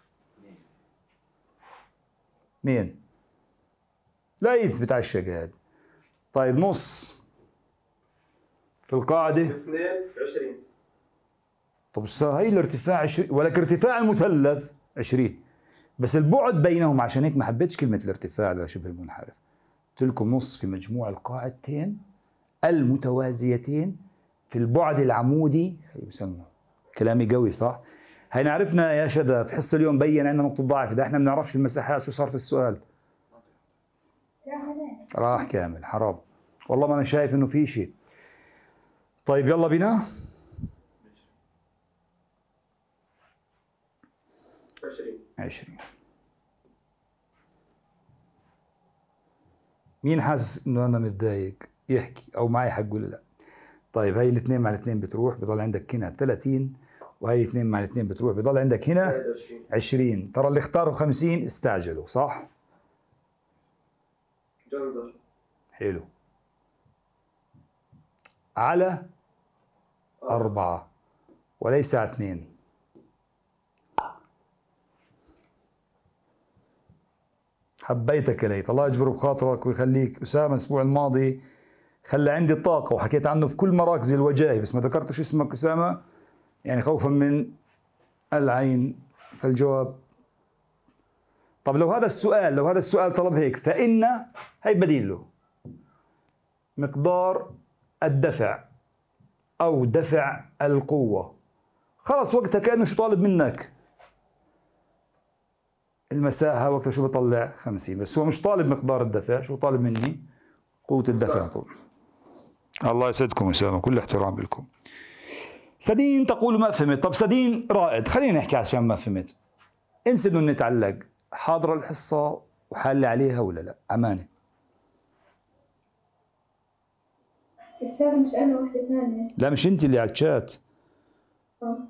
اثنين. لا يثبت على الشقاد. طيب نص في القاعدة اثنين عشرين. طب هي الارتفاع عشرين ولكن ارتفاع المثلث عشرين. بس البعد بينهم، عشان هيك ما حبيتش كلمة الارتفاع لشبه المنحرف. قلت لكم نص في مجموع القاعدتين المتوازيتين في البعد العمودي. بسموه كلامي قوي صح؟ هينا عرفنا يا شذا في حصة اليوم بين عندنا نقطة ضعف، إذا احنا ما بنعرفش المساحات شو صار في السؤال؟ راح كامل، حرام والله ما أنا شايف إنه في شيء. طيب يلا بينا. عشرين. عشرين. مين حاسس إنه أنا متضايق يحكي أو معي حق ولا لا؟ طيب هاي الاثنين مع الاثنين بتروح، بضل عندك هنا ثلاثين، وهي الاثنين مع الاثنين بتروح، بضل عندك هنا عشرين. ترى اللي اختاروا خمسين استعجلوا صح؟ جنزر. حلو. على أربعة وليس على اثنين. حبيتك يا ليت، الله يجبر بخاطرك ويخليك. أسامة الأسبوع الماضي خلى عندي الطاقة وحكيت عنه في كل مراكز الوجائي، بس ما ذكرتش اسمك أسامة يعني خوفا من العين. فالجواب طب لو هذا السؤال لو هذا السؤال طلب هيك، فإن هي بديل له مقدار الدفع أو دفع القوة، خلص وقتها كأنه شو طالب منك المساحة، وقتها شو بطلع خمسين، بس هو مش طالب مقدار الدفع، شو طالب مني؟ قوة الدفع طول. الله يسعدكم أسامة، كل احترام لكم. سدين تقول ما فهمت. طب سدين رائد، خلينا نحكي عشان ما فهمت. انسى انه نتعلق حاضرة الحصة وحالة عليها ولا لا؟ أمانة. أستاذ مش أنا، واحدة ثانية. لا مش أنت اللي على الشات. أه.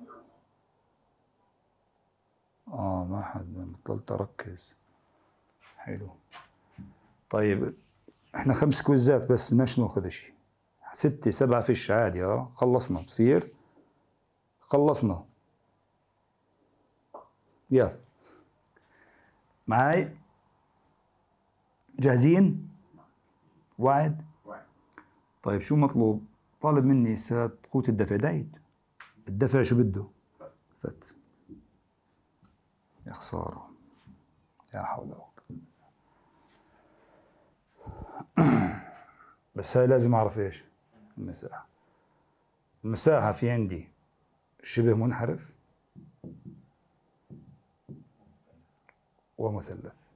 آه ما حد، بطلت أركز. حلو. طيب إحنا خمس كويزات بس، بدناش ناخذ شيء. ستة سبعة فيش عادي. اه خلصنا بصير، خلصنا. يلا معاي جاهزين؟ وعد؟ طيب شو مطلوب؟ طالب مني سات قوة الدفع. دايد الدفع شو بده؟ فت. يا خسارة، يا حول ولا قوة. بس هاي لازم أعرف إيش المساحة. المساحة في عندي شبه منحرف ومثلث.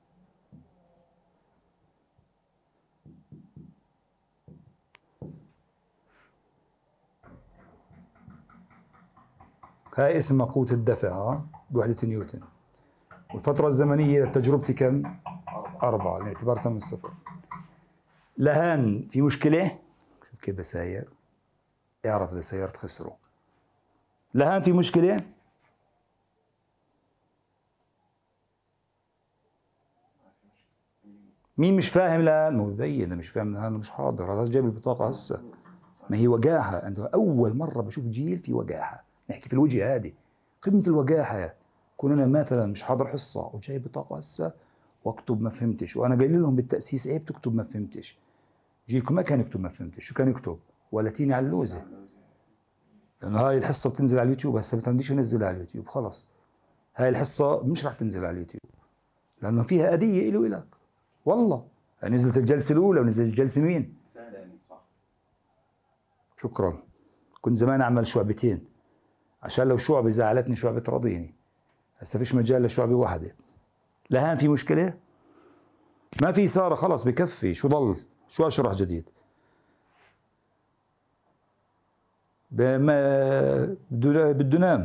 هاي اسمها قوة الدفع ها بوحدة نيوتن، والفترة الزمنية للتجربة كم؟ أربعة، يعني اعتبرتها من الصفر. لهان في مشكلة؟ شوف كيف بساير، اعرف إذا سيرت خسره. لهان في مشكلة؟ مين مش فاهم لهان؟ ما هو ببين مش فاهم لهان، مش حاضر. هذا جايب البطاقة هسه. ما هي وقاحة، عنده أول مرة بشوف جيل في وقاحة، نحكي في الوجه هذه قمة الوقاحة. كون أنا مثلا مش حاضر حصة وجايب بطاقة هسه واكتب ما فهمتش، وأنا قايل لهم بالتأسيس عيب تكتب ما فهمتش. جيلكم ما كان يكتب ما فهمتش، شو كان يكتب؟ ولا تيني على اللوزة. لأنه هاي الحصة بتنزل على اليوتيوب هسه، بتنديش أنزلها على اليوتيوب خلص. هاي الحصة مش راح تنزل على اليوتيوب لأنه فيها أذية إلي وإلك. والله نزلت الجلسة الأولى ونزلت الجلسة مين؟ شكرا. كنت زمان أعمل شعبتين عشان لو شعبة زعلتني شعبة ترضيني. هسه فيش مجال لشعبة واحدة. لهان في مشكلة؟ ما في سارة، خلص بكفي. شو ضل؟ شو أشرح جديد؟ بما بده نام.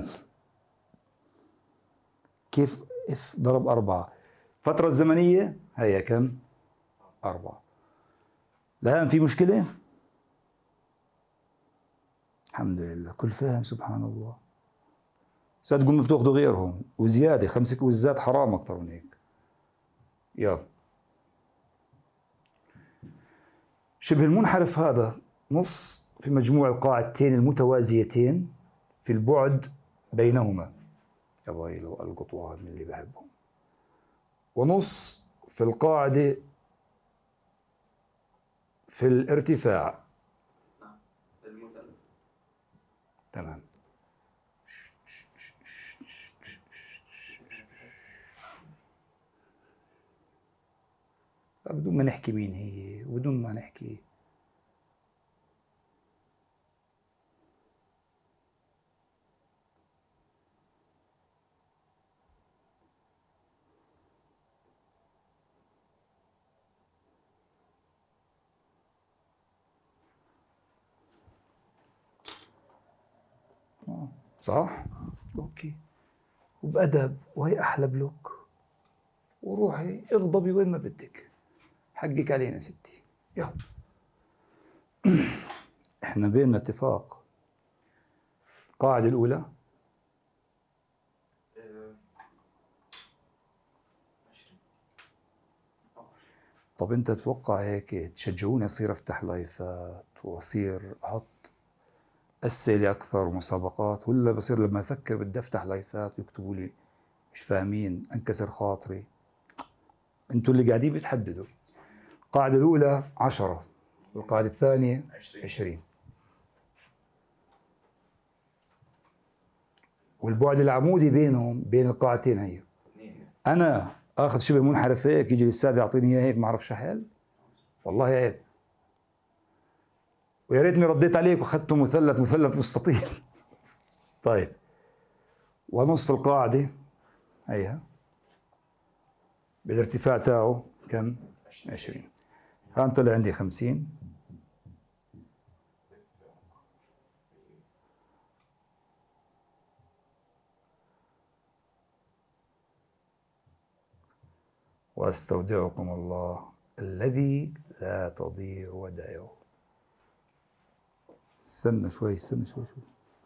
كيف اف ضرب أربعة؟ فترة الزمنية هي كم؟ أربعة. لهان في مشكلة؟ الحمد لله كل فاهم سبحان الله. صدقوا ما بتاخذوا غيرهم وزيادة، خمس كويزات حرام أكثر من هيك. يلا شبه المنحرف هذا نص في مجموع القاعدتين المتوازيتين في البعد بينهما. يا ويلو القطوان من اللي بحبهم. ونص في القاعدة في الارتفاع. تمام. بدون ما نحكي مين هي وبدون ما نحكي صح؟ اوكي، وبأدب، وهي أحلى بلوك، وروحي اغضبي وين ما بدك، حقك علينا ستي. يلا احنا بيننا اتفاق. القاعدة الأولى طب انت تتوقع هيك تشجعوني اصير افتح لايفات واصير احط اسئله اكثر ومسابقات، ولا بصير لما افكر بدي افتح لايفات ويكتبوا لي مش فاهمين انكسر خاطري؟ انتوا اللي قاعدين بتحددوا. القاعده الاولى عشرة والقاعده الثانيه عشرين، والبعد العمودي بينهم بين القاعدتين هي انا اخذ شبه منحرف هيك يجي الاستاذ يعطيني اياه هيك ما اعرفش احل، والله عيب. ويا ريتني رديت عليك واخذته مثلث مثلث مستطيل. طيب ونصف القاعده هيها بالارتفاع تاعه كم؟ عشرين. هان طلع عندي خمسين. واستودعكم الله الذي لا تضيع ودائعه. استنى شوي استنى شوي شوي.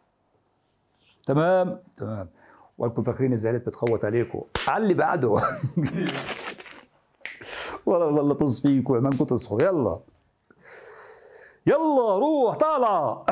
تمام تمام. وانكم فاكرين زعلت بتخوت عليكم على اللي بعده. والله والله طز فيكم عمانكم تصحوا. يلا يلا روح طالع.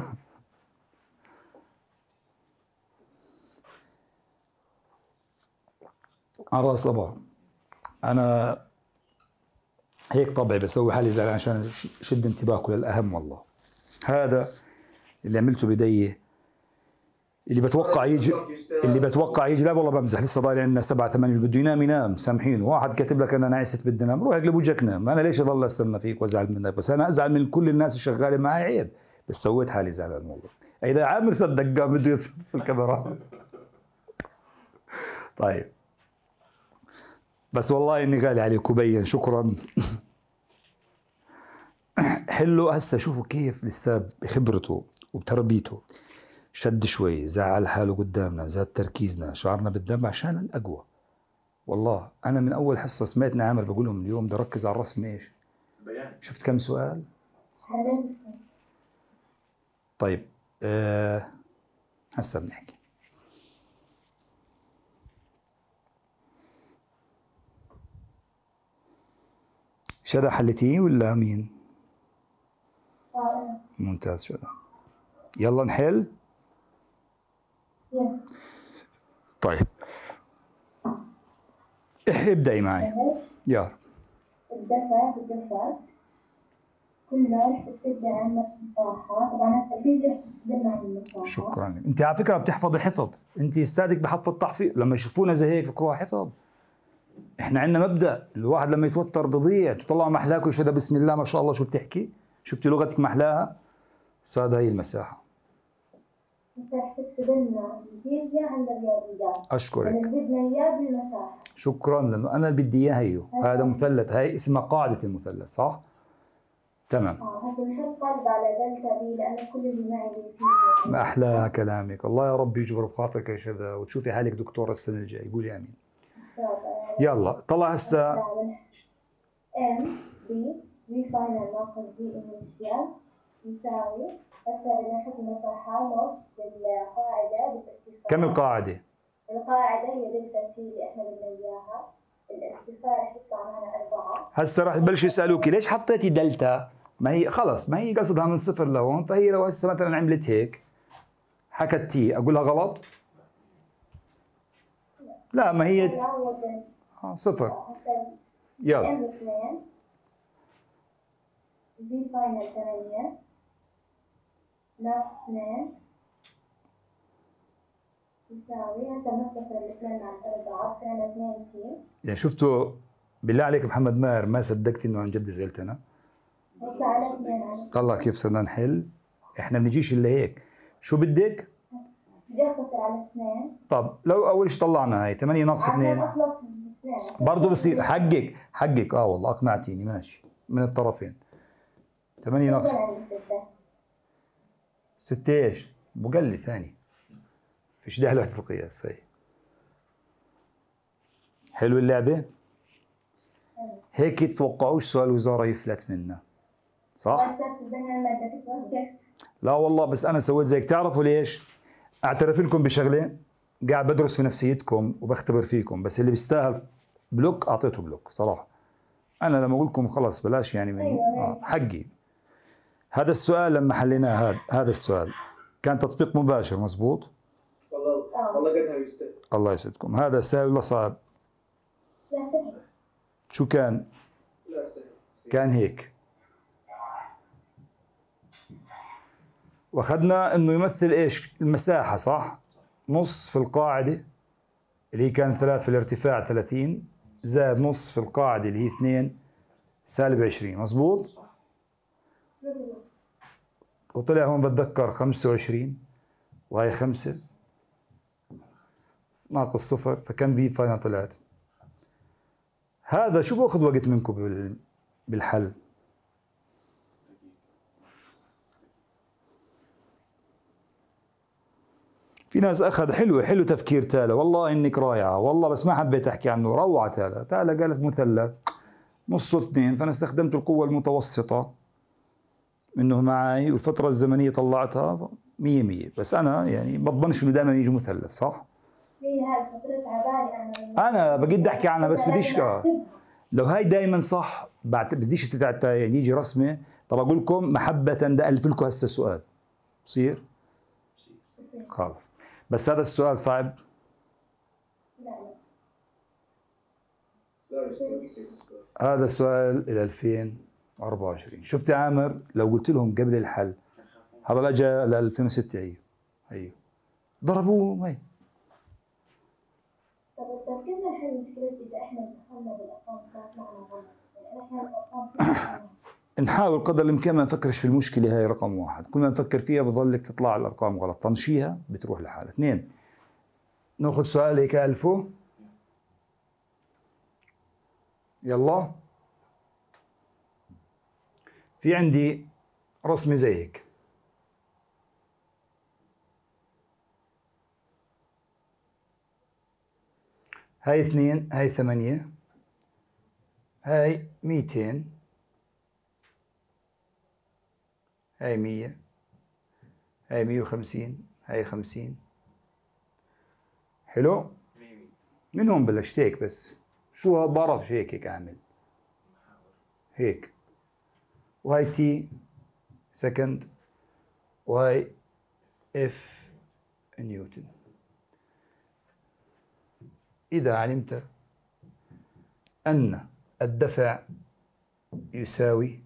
على راس طبعا انا هيك طبعي بسوي حالي زعلان عشان شد انتباهكم للاهم. والله هذا اللي عملته بدي، اللي بتوقع يجي اللي بتوقع يجي لا والله بمزح، لسه ضايل عندنا سبعة ثمانية اللي بده ينام ينام سامحين. واحد كاتب لك انا نعست بدي انام، روح اقلب وجهك نام. انا ليش اضل استنى فيك وازعل منك؟ بس انا ازعل من كل الناس الشغاله معي عيب، بس سويت حالي زعلان والله. اذا عامر صدق قام بده يصف الكاميرا. طيب بس والله اني غالي عليك وبين شكرا. حلو هسه شوفوا كيف الاستاذ بخبرته وبتربيته شد شوي، زعل حاله قدامنا، زاد تركيزنا، شعرنا بالذنب عشان الاقوى. والله انا من اول حصه سمعت عامر بقول لهم اليوم بدي اركز على الرسم. ايش؟ بيان. شفت كم سؤال؟ طيب أه هسه بنحكي. شذا حلتيه ولا مين؟ ممتاز شذا. يلا نحل. طيب ابدأي معي. يلا. الدفع الدفع كلها رح تسد عن المساحة. طبعا التركيز رح تسد عن المساحة. شكرا. انت على فكرة بتحفظي حفظ، انت استاذك بحفظ تحفيظ، لما يشوفونا زي هيك فكروها حفظ. احنا عندنا مبدأ الواحد لما يتوتر بضيع. تطلعوا محلاك وشذا بسم الله ما شاء الله شو بتحكي، شفتي لغتك محلاها. صاد هاي المساحة. انت رح تكتب لنا الفيزياء عند الرياضيات. اشكرك. بدنا اياه بالمساحة. شكرا لانه انا بدي اياه هيو. هذا مثلث، هاي اسمها قاعدة المثلث صح؟ تمام. اه هسه بنحط قلب على دلتا بي لانه كل اللي معي فيها. ما احلى كلامك، الله يا رب يجبر بخاطرك يا شذا وتشوفي حالك دكتورة السنة الجاية. قولي امين. يلا طلع هسه. ام بي في فاينل ناقص بي انيشيال يساوي. هسه بدنا نحط المساحة نص بالقاعدة بالارتفاع. كم القاعدة؟ القاعدة هي دلتا تي اللي احنا بدنا اياها. الارتفاع رح يطلع معنا أربعة. هسه راح يبلشوا يسألوكي ليش حطيتي دلتا؟ ما هي خلص ما هي قصدها من صفر لهون، فهي لو هسه مثلا عملت هيك حكت تي اقولها غلط؟ لا ما هي آه صفر. يلا. ام اثنين في فاينل ثمانية ناقص اثنين يساوي. هسه بنختصر الاثنين مع الأربعة صرنا اثنين تي. يعني شفتوا بالله عليك محمد ماهر، ما صدقت انه عن جد زعلت انا. هسه على اثنين على طلع كيف صرنا نحل، احنا بنجيش الا هيك. شو بدك؟ بدي اختصر على اثنين طب لو اول شيء طلعنا هاي ثمانية ناقص عشان اثنين اخلص من الاثنين برضه بصير. حقك حقك اه والله اقنعتيني، ماشي من الطرفين. ثمانية ناقص ستة ايش؟ بقلي ثاني، فيش داعي لوحدة القياس. هي حلو اللعبة؟ هيك تتوقعوش سؤال وزارة يفلت منا، صح؟ لا والله بس أنا سويت زيك. تعرفوا ليش؟ أعترف لكم بشغلة، قاعد بدرس في نفسيتكم وبختبر فيكم، بس اللي بيستاهل بلوك أعطيته بلوك صراحة. أنا لما أقول لكم خلص بلاش يعني من آه حقي. هذا السؤال لما حليناه، هذا هذا السؤال كان تطبيق مباشر مزبوط؟ والله والله قدها يستاهل. الله يسعدكم. هذا سهل ولا صعب؟ شو كان؟ لا سهل. كان هيك، واخذنا انه يمثل ايش؟ المساحة، صح؟ نص في القاعدة اللي هي كانت ثلاث في الارتفاع ثلاثين، زائد نص في القاعدة اللي هي اثنين سالب عشرين، مزبوط؟ وطلع هون بتذكر خمسة وعشرين، وهي خمسة ناقص صفر، فكم في فاينل طلعت؟ هذا شو باخذ وقت منكم بالحل؟ في ناس اخذ حلو حلو تفكير تالا، والله انك رائعه والله، بس ما حبيت احكي عنه. روعه تالا. تالا قالت مثلث نصه اثنين، فانا استخدمت القوه المتوسطه منه معي، والفتره الزمنيه طلعتها مية مية. بس انا يعني بضمنش انه دائما يجي مثلث، صح؟ هي هاي فترتها بالي انا بقدر احكي عنها بس بديش. لو هاي دائما صح بعد بديش يعني يجي رسمه. طب اقول لكم محبه ده الف لكم هسه سؤال بصير خلاص. بس هذا السؤال صعب. هذا سؤال ال ألفين وأربعة وعشرين. شفت يا عامر لو قلت لهم قبل الحل هذا اجى ل ألفين وستة، ايوه ايوه ضربوه. هي طب كيف نحل مشكلة إذا إحنا دخلنا بالأرقام كانت معنا غلط؟ يعني إحنا الأرقام نحاول قدر الإمكان ما نفكرش في المشكلة. هاي رقم واحد، كل ما نفكر فيها بظلك تطلع الأرقام غلط، طنشيها بتروح لحالها. اثنين، ناخذ سؤال هيك ألفو، يلا. في عندي رسمة زي هيك، هاي اثنين، هاي ثمانية، هاي ميتين، هاي مية، هاي مية وخمسين، هاي خمسين. حلو؟ من هون بلشت هيك. بس شو هاد بعرفش هيك هيك اعمل هيك. وهاي تي سكند، وهاي اف نيوتن. إذا علمت أن الدفع يساوي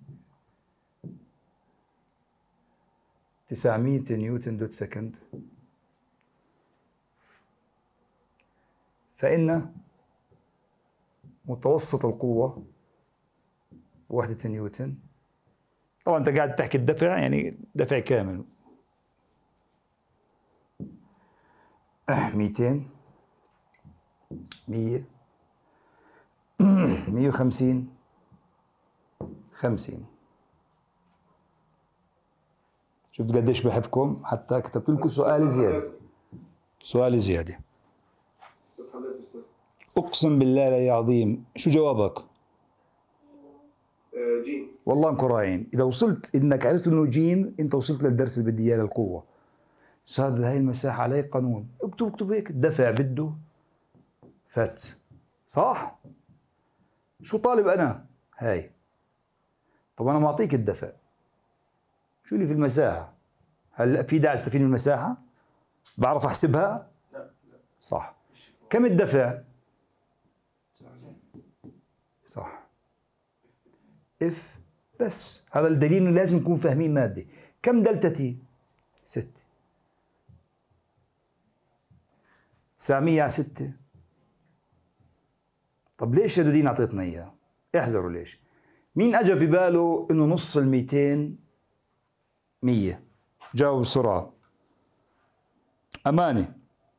تسعمية نيوتن دوت سكند، فإن متوسط القوة وحدة نيوتن. طبعا أنت قاعد تحكي الدفع يعني دفع كامل. ميتين، مية، مية وخمسين، خمسين. شفت قديش بحبكم؟ حتى كتبت لكم سؤال زيادة، سؤال زيادة. أقسم بالله العظيم. شو جوابك؟ جيم. والله انكم رايعين. إذا وصلت إنك عرفت إنه جيم أنت وصلت للدرس اللي بدي إياه للقوة. أستاذ هاي المساحة عليه قانون، اكتب اكتب هيك. الدفع بده فت، صح؟ شو طالب أنا؟ هاي. طب أنا معطيك الدفع، شو اللي في المساحة؟ هل في داعي استفيد من المساحة؟ بعرف أحسبها؟ لا لا صح. كم الدفع؟ صح. اف. بس هذا الدليل انه لازم نكون فاهمين مادة. كم دلتا تي؟ ستة. تسعمية على ستة طب ليش يا دودين أعطيتنا إياه؟ احذروا ليش. مين أجا في باله إنه نص الميتين مية؟ جاوب بسرعة. أماني.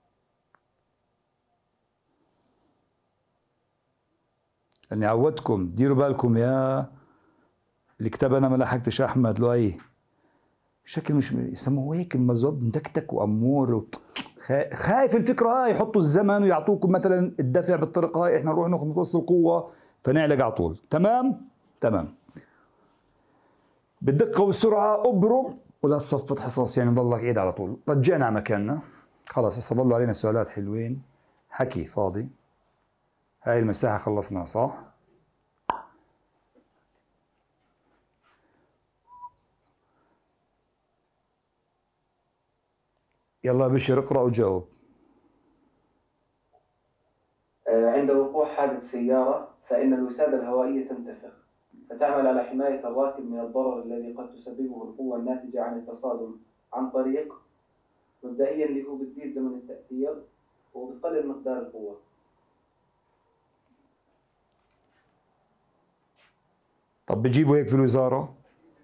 أني عودتكم ديروا بالكم يا اللي كتب أنا ما لحقتش أحمد لؤي. شكل مش يسموه هيك المزوب مدكتك وأمور و... خايف الفكرة هاي يحطوا الزمن ويعطوكم مثلا الدفع بالطريقة هاي، إحنا نروح ناخذ متوسط القوة فنعلق على طول. تمام؟ تمام. بالدقة والسرعة أبرم ولا تصفط حصص، يعني نضلك عيد على طول. رجعنا على مكاننا خلاص. هسه ضلوا علينا سؤالات حلوين، حكي فاضي. هاي المساحة خلصناها صح؟ يلا بشر اقرأ وجاوب. عند وقوع حادث سيارة فإن الوسادة الهوائية تنتفخ، فتعمل على حماية الراكب من الضرر الذي قد تسببه القوة الناتجة عن التصادم عن طريق مبدئيا اللي هو بتزيد زمن التأثير وبتقلل مقدار القوة. طب بجيبوا هيك في الوزارة؟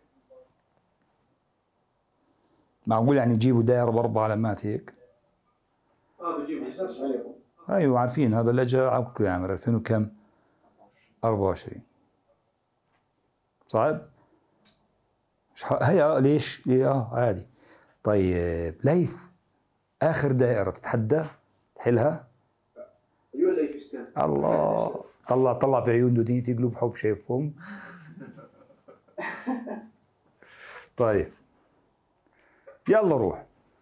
معقول يعني يجيبوا دائرة بأربع علامات هيك؟ اه بجيبوا عليكم. ايوه عارفين هذا اللي اجى عقب يعمل ألفين وكم؟ أربعة وعشرين. صعب؟ هي ليش؟ ليه اه عادي. طيب ليث، اخر دائرة تتحدى تحلها؟ ايوه ليث استاذ. الله، طلع طلع في عيون دودين في قلوب حب شايفهم. طيب يلا روح.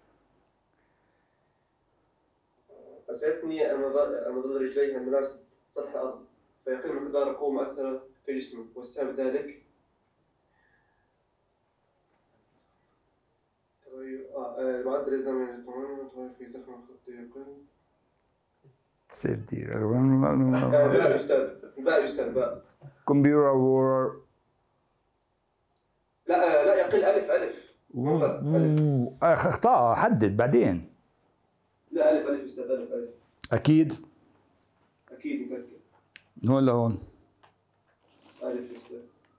أسعدتني أن ظل رجليها ملامسة سطح الأرض فيقل مقدار القوة مؤثرة في جسمه، والسبب ذلك تغير آه معدل الزمن الطويل تغير في زخم الخط يقل. سيدي باء أستاذ باء أستاذ باء كمبيوتر وور. لا لا يقل ألف ألف اخ اخطاء حدد بعدين. لا ألف ألف أستاذ ألف ألف. اكيد أكيد متأكد. من هون لهون. ألف أستاذ.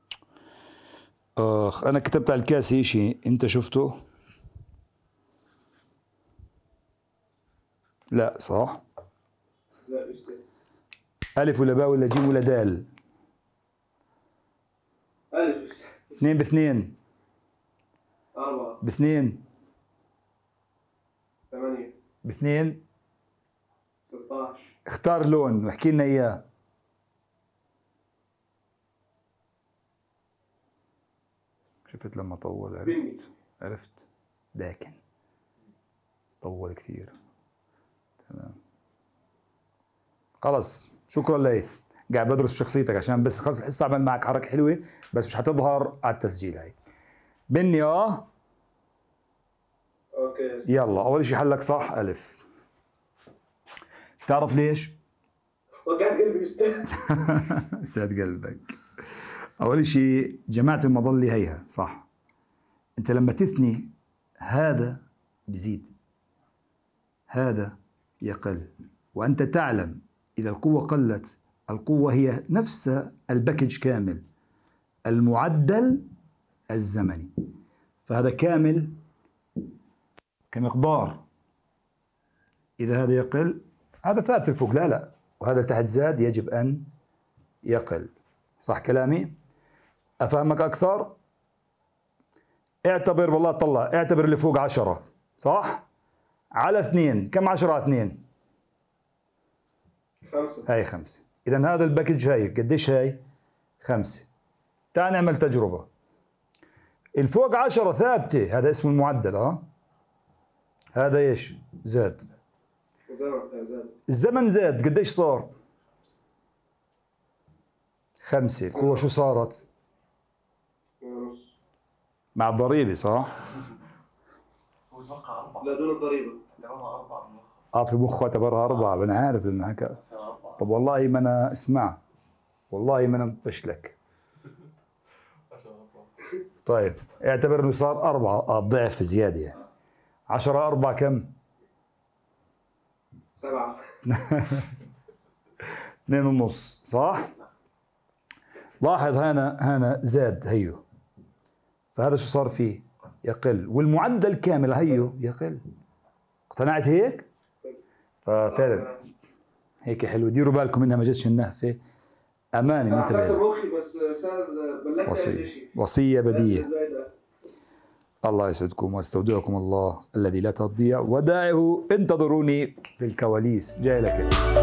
اخ انا كتبت على الكاسي شيء انت شفته؟ لا صح؟ لا أستاذ. ألف ولا باء ولا جيم ولا دال؟ ألف أستاذ. اثنين باثنين. أربعة. باثنين. ثمانية. باثنين. ستة عشر. اختار لون واحكي لنا اياه. شفت لما طول عرفت. عرفت داكن طول كثير. تمام خلص شكرا ليث. قاعد بدرس شخصيتك عشان بس خلص لسه اعمل معك حركه حلوه بس مش حتظهر على التسجيل. هاي بني اه اوكي. يلا اول شيء حلك صح الف. تعرف ليش؟ وقعت قلبي أستاذ. سعد قلبك. اول شيء جماعه المظله هيها صح. انت لما تثني هذا بزيد هذا يقل، وانت تعلم اذا القوه قلت القوه هي نفس الباكج كامل المعدل الزمني، فهذا كامل كمقدار. اذا هذا يقل هذا ثابت الفوق لا لا، وهذا تحت زاد يجب ان يقل. صح كلامي؟ افهمك اكثر؟ اعتبر والله طلع اعتبر اللي فوق عشرة صح؟ على اثنين كم عشرة على اثنين؟ خمسة. هاي خمسة. إذا هذا الباكج هاي قديش هاي؟ خمسة. تعال نعمل تجربة. الفوق عشرة ثابتة هذا اسمه المعدل ها؟ هذا ايش؟ زاد. زاد. الزمن زاد قديش صار؟ خمسة. القوة شو صارت؟ مع الضريبة صح؟ هو اتوقع أربعة. لا دون الضريبة. اعتبرها أربعة من اه في مخه اعتبرها أربعة. أنا عارف إنه حكى. طب والله ما أنا اسمع والله ما أنا مفشلك. طيب اعتبر إنه صار أربعة آه ضعف زيادة يعني. عشرة أربعة كم؟ سبعة. اثنين ونص صح؟ لاحظ هنا هنا زاد هيو، فهذا شو صار فيه؟ يقل، والمعدل كامل هيو يقل. اقتنعت هيك؟ ففعلا هيك حلو، ديروا بالكم انها ما جتش النهفه امانه مثل هيك. مخي بس استاذ بلغت وصيه وصيه بديهه. الله يسعدكم واستودعكم الله الذي لا تضيع ودائعه، انتظروني في الكواليس، جاي لك.